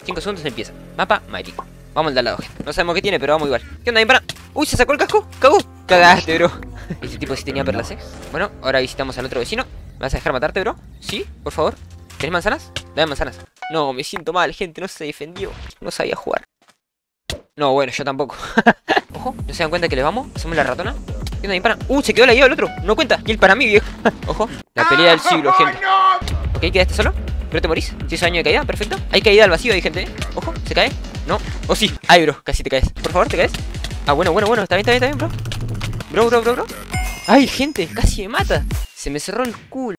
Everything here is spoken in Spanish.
5 segundos empieza. Mapa mágico. Vamos al de al lado, gente. No sabemos qué tiene, pero vamos igual. ¿Qué onda, pana? Uy, se sacó el casco. Cagó. Cagaste, bro. Este tipo sí tenía perlas, Bueno, ahora visitamos al otro vecino. ¿Me vas a dejar matarte, bro? ¿Sí? Por favor. ¿Tenés manzanas? Dame manzanas. No, me siento mal, gente. No se defendió. No sabía jugar. No, bueno, yo tampoco. Ojo, ¿no se dan cuenta que le vamos? Hacemos la ratona. ¿Qué onda, mi pana? Se quedó la guía del otro. No cuenta. Y el para mí, viejo. Ojo. La pelea del siglo, gente. Ok, quedaste solo. ¿Pero te morís? ¿Si es daño de caída? Perfecto. Hay caída al vacío ahí, gente, Ojo, ¿se cae? No. Oh, sí. Ay, bro. Casi te caes. Por favor, ¿te caes? Ah, bueno. Está bien, bro. Bro. Ay, gente. Casi me mata. Se me cerró el culo.